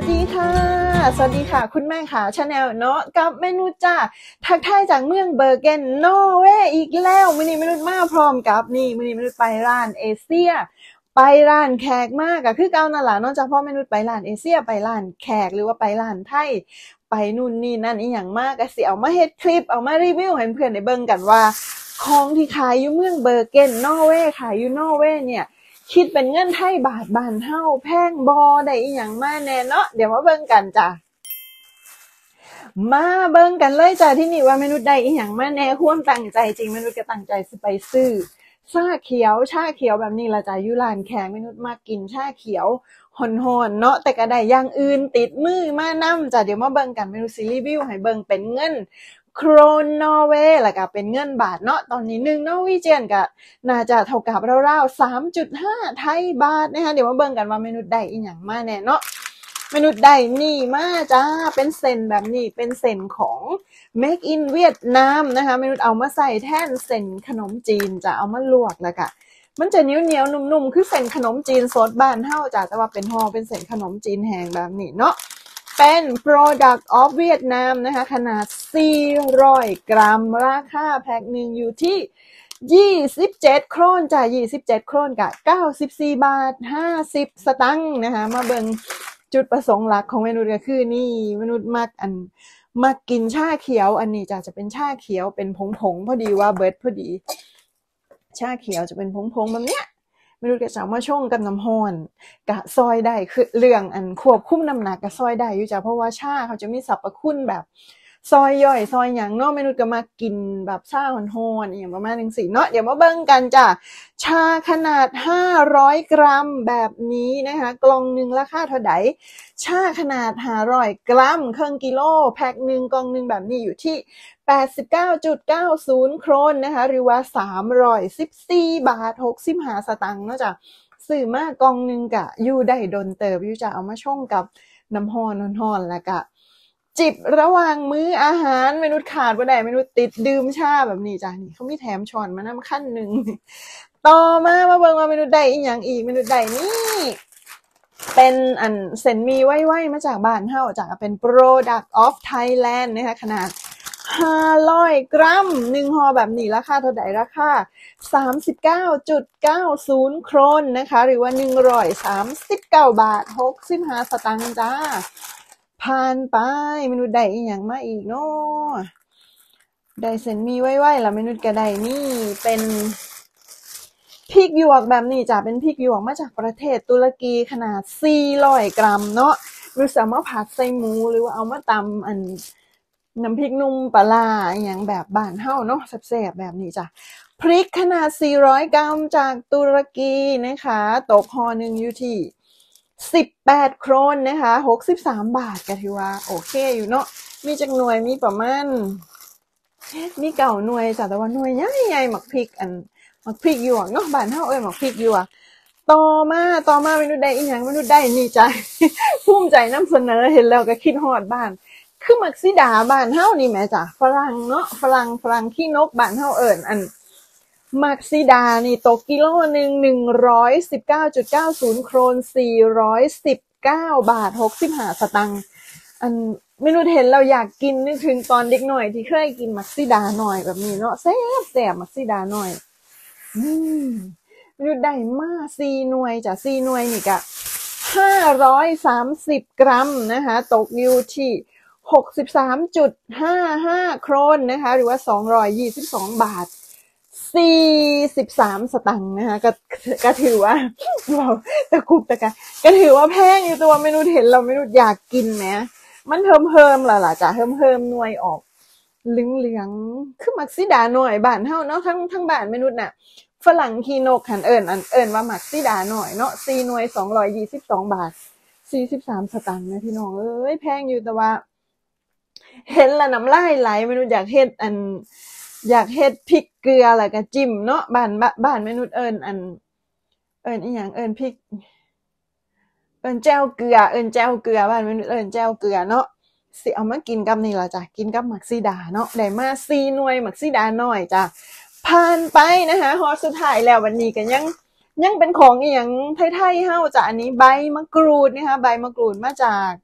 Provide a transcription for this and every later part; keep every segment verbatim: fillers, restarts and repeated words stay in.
ดีค่ะสวัสดีค่ะคุณแม่ค่ะชาแนลเนาะกับเมนูจ้าทักทายจากเมืองเบอร์เกนนอร์เวย์อีกแล้วมื้อนี้เมนูมาพร้อมกับนี่มื้อนี้เมนูไปร้านเอเชียไปร้านแขกมากอะคือเก่านั่นแหละนอกจากพ่อเมนูไปร้านเอเชียไปร้านแขกหรือว่าไปร้านไทยไปนู่นนี่นั่นอีหยังมากก็สิเอามาเฮ็ดคลิปเอามารีวิวให้เพื่อนได้เบิ่งกันว่าของที่ขายอยู่เมืองเบอร์เกนนอร์เวย์ขายอยู่นอร์เวย์เนี่ยคิดเป็นเงินไทยบาทบ้านเฮาแพงบ่ได้อีหยังมาแน่เนาะเดี๋ยวมาเบิ่งกันจ้ะมาเบิ่งกันเลยจ้ะที่นี่ว่าเมนูใดอีหยังมาแน่ความตั้งใจจริงเมนูก็ตั้งใจสิไปซื้อชาเขียวชาเขียวแบบนี้ละจ้ะอยู่ร้านแขกเมนูมากินชาเขียวฮ้อนๆเนาะแต่ก็ได้อย่างอื่นติดมือมานำจ้ะเดี๋ยวมาเบิ่งกันเมนูสิรีวิวให้เบิ่งเป็นเงินโครนนอร์เวย์แล้วก็เป็นเงินบาทเนาะตอนนี้หนึ่งนอร์วีเจียนก็น่าจะเท่ากับราวๆ สามจุดห้า ไทยบาทนะคะเดี๋ยวมาเบิ่งกันว่าเมนูใดอีหยังมาแน่เนาะเมนูใดนี่มาจ้าเป็นเส้นแบบนี้เป็นเส้นของ Make in เวียดนามนะคะเมนูเอามาใส่แทนเส้นขนมจีนจะเอามาลวกแล้วก็มันจะเหนียวๆนุ่มๆคือเส้นขนมจีนสดบ้านเฮาจ้ะแต่ว่าเป็นห่อเป็นเส้นขนมจีนแห้งแบบนี้เนาะเป็น product of เวียดนามนะคะขนาดสี่ร้อยกรัมราคาแพ็คหนึ่งอยู่ที่ยี่สิบเจ็ดโครนจ้ะยี่สิบเจ็ดโครนกับเก้าสิบสี่บาทห้าสิบสตังค์นะคะมาเบิ่งจุดประสงค์หลักของเมนูก็คือนี่เมนูมักอันมักกินชาเขียวอันนี้จ้ะจะเป็นชาเขียวเป็นผงๆพอดีว่าเบิดพอดีชาเขียวจะเป็นผงๆแบบเนี้ยไม่รู้จะสามารถชงกับน้ำห้อนกะซอยได้คือเรื่องอันควบคุมน้ำหนักกะซอยได้อยู่จ้ะเพราะว่าชาเขาจะมีสรรพคุณแบบซอยย่อยซอยหยังเนาะเมนูก็มากินแบบชาฮ้อนๆอย่างประมาณนึงสิเนาะเดี๋ยวมาเบิ่งกันจ้ะชาขนาดห้าร้อยกรัมแบบนี้นะคะกล่องนึงราคาเท่าใดชาขนาดห้าร้อยกรัมครึ่งกิโลแพ็คนึงกล่องนึงแบบนี้อยู่ที่ แปดสิบเก้าจุดเก้าศูนย์ โครนนะคะหรือว่าสามร้อยสิบสี่บาทหกสิบห้าสตางค์เนาะจ้ะซื้อมากล่องนึงกะอยู่ได้ดนเติบอยู่จ้ะเอามาชงกับน้ำร้อนๆแล้วก็จิบระหว่างมื้ออาหารเมนูขาดบ่ได้เมนูติดดื่มชาแบบนี้จ้ะนี่เขามีแถมช้อนมานำขั้นนึงต่อมามาเบิ่งว่าเมนูใดอีหยังอีกเมนูใดนี่เป็นอันเส้นหมี่ไว้ๆมาจากบ้านเฮาจ้ะเป็น product of Thailand นะคะขนาดห้าร้อยกรัมหนึ่งห่อแบบนี้ราคาเท่าใดราคา สามสิบเก้าจุดเก้าศูนย์ โครนนะคะหรือว่าหนึ่งร้อยสามสิบเก้าบาทหกสิบห้าสตางค์จ้าผ่านไปเมนูใดอีหยังมาอีกเนาะได้เส้นหมี่ไว้ๆแล้วเมนูก็ได้นี่เป็นพริกหยวกแบบนี้จ้ะเป็นพริกหยวกมาจากประเทศตุรกีขนาดสี่ร้อยกรัมเนาะหรือสามารถผัดใส่หมูหรือว่าเอามาตำอันน้ำพริกนุ่มปลาร้าอย่างแบบบ้านเฮาเนาะแซ่บๆแบบนี้จ้ะพริกขนาดสี่ร้อยกรัมจากตุรกีนะคะตกห่อนึงอยู่ที่สิบแปดโครนนะคะหกสิบสามบาทก็ถือว่าโอเคอยู่เนาะมีจักหน่วยมีประมาณมีเก้าหน่วยจ้ะแต่ว่าหน่วยใหญ่ๆหมักพริกอันหมักพริกหยวกเนาะบ้านเฮาเอ้ยหมักพริกหยวกต่อมาต่อมาเมนูใดอีหยังเมนูใดนี่จ้ะภูมิใจนำเสนอเห็นแล้วก็คิดฮอดบ้านคือมักซิดาบ้านเฮานี่แหมจ้ะฝรั่งเนาะฝรั่งฝรั่งขี้นกบ้านเฮาเอิ้นอันมักซิดานี่ตกกิโลนึง หนึ่งร้อยสิบเก้าจุดเก้าศูนย์ โครนสี่ร้อยสิบเก้าบาทหกสิบห้าสตางค์อันเมนูเห็นเราอยากกินนึกถึงตอนเด็กหน่อยที่เคยกินมักซิดาหน่อยแบบนี้เนาะแซ่บๆมักซิดาหน่อยอืมเมนูได้มาสี่หน่วยจ้ะสี่หน่วยนี่ก็ห้าร้อยสามสิบกรัมนะคะตกอยู่ที่หกสิบสามจุดห้าห้า โครนนะคะหรือว่าสองร้อยยี่สิบสองบาทสี่สิบสามสตางค์นะคะก็ก็ถือว่าเราตะกุกตะกะก็ถือว่าแพงอยู่ตัวเมนูเห็นเราเมนูอยากกินแหมมันเพิ่มๆล่ะล่ะจ้ะเพิ่มๆหน่วยออกเหลืองๆคือมักซิดาหน่อยบ้านเฮาเนาะทั้งทั้งบ้านเมนูน่ะฝรั่งขี้นกหันเอิ้นอันเอิ้นว่ามักซิดาหน่อยเนาะสี่หน่วยสองร้อยยี่สิบสองบาทสี่สิบสามสตางค์นะพี่น้องเอ้ยแพงอยู่แต่ว่าเห็นแล้วน้ำลายไหลเมนูอยากเฮ็ดอันอยากเฮ็ดพริกเกลือแล้วก็จิ้มเนาะบ้านบ้านเมนูเอิ้นอันเอิ้นอีหยังเอิ้นพริกเอิ้นแจ่วเกลือเอิ้นแจ่วเกลือบ้านเมนูเอิ้นแจ่วเกลือเนาะสิเอามากินกับนี่ล่ะจ้ะกินกับมักซิดาเนาะได้มาสี่หน่วยมักซิดาน้อยจ้ะผ่านไปนะคะฮอดสุดท้ายแล้ววันนี้ก็ยังยังเป็นของอีหยังไทยๆเฮาจ้ะอันนี้ใบมะกรูดนะคะใบมะกรูดมาจาก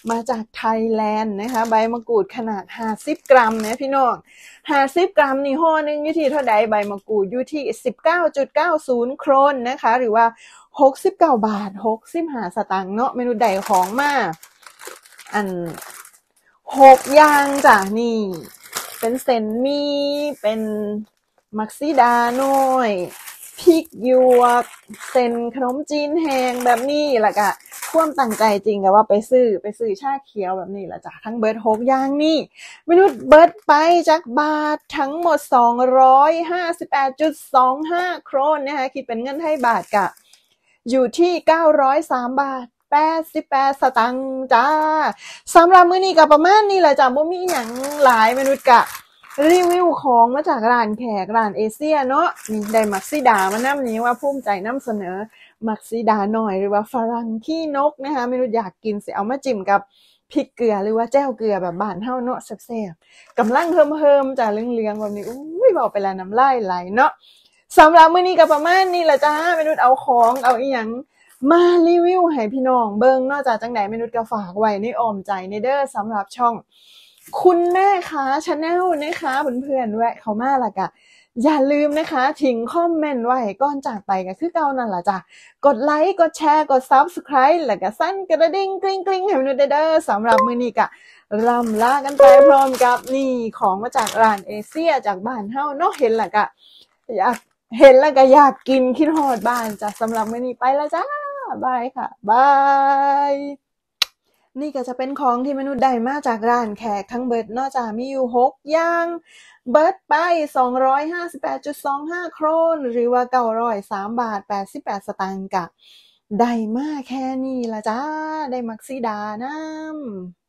มาจากไทยแลนด์นะคะใบมะกรูดขนาดห้าสิบกรัมนะพี่น้องห้าสิบกรัมนี่ห่อนึงอยู่ที่เท่าใดใบมะกรูดอยู่ที่ สิบเก้าจุดเก้าศูนย์ โครนนะคะหรือว่าหกสิบเก้าบาทหกสิบห้าสตางค์เนาะเมนูใดของมาอันหกอย่างจ้ะนี่เป็นเส้นหมี่เป็นมักซิดาน้อยพริกหยวกเส้นขนมจีนแห้งแบบนี้แล้วก็ความตั้งใจจริงกับว่าไปซื้อไปซื้อชาเขียวแบบนี้ละจ้ะทั้งเบิร์ดหกอย่างนี่เมนูเบิร์ดไปจากบาททั้งหมด สองร้อยห้าสิบแปดจุดสองห้า โครนนะคะคิดเป็นเงินไทยบาทกะอยู่ที่เก้าร้อยสามบาทแปดสิบแปดสตางค์จ้าสำหรับมื้อนี้ก็ประมาณนี้แหละจ้ะบ่มีหยังหลายเมนูกะรีวิวของมาจากร้านแขกร้านเอเชียเนาะนี่ได้มักซิดามานำนี้ว่าภูมิใจนำเสนอมักซิดาหน่อยหรือว่าฝรั่งขี้นกนะคะเมนูอยากกินสิเอามาจิ้มกับพริกเกลือหรือว่าแจ่วเกลือแบบบ้านเฮาเนาะแซ่บๆกำลังเฮิมๆจ้ะเหลืองๆแบบนี้อุ้ยเว้าไปแล้วน้ำลายไหลเนาะสำหรับมื้อนี้ก็ประมาณนี้แหละจ้าเมนูเอาของเอาอีหยังมารีวิวให้พี่น้องเบิ่งเนาะจ้ะจังได๋เมนูก็ฝากไว้ในอ้อมใจในเด้อสำหรับช่องคุณแม่ค้า Channel นะคะเพื่อนๆแวะเข้ามาล่ะก็อย่าลืมนะคะทิ้งคอมเมนต์ไว้ก่อนจากไปก็คือเก่านั่นล่ะจ้ะกดไลค์กดแชร์กด Subscribe แล้วก็สั่นกระดิ่งกริ๊งๆให้เมนูเด้อสำหรับมื้อนี้ก็ล่ำลากันไปพร้อมกับนี่ของมาจากร้านเอเชียจากบ้านเฮาเนาะเห็นแล้วก็อยากเห็นแล้วก็อยากกินคิดฮอดบ้านจ้ะสำหรับมื้อนี้ไปแล้วจ้าบายค่ะบายนี่ก็จะเป็นของที่มนุษย์ได้มาจากร้านแขกทั้งเบิดเนาะจ้ะมีอยู่หกอย่างเบิดไป สองร้อยห้าสิบแปดจุดสองห้า โครนหรือว่าเก้าร้อยสามบาทแปดสิบแปดสตางค์กะได้มาแค่นี้ล่ะจ้าได้มักซิดานำ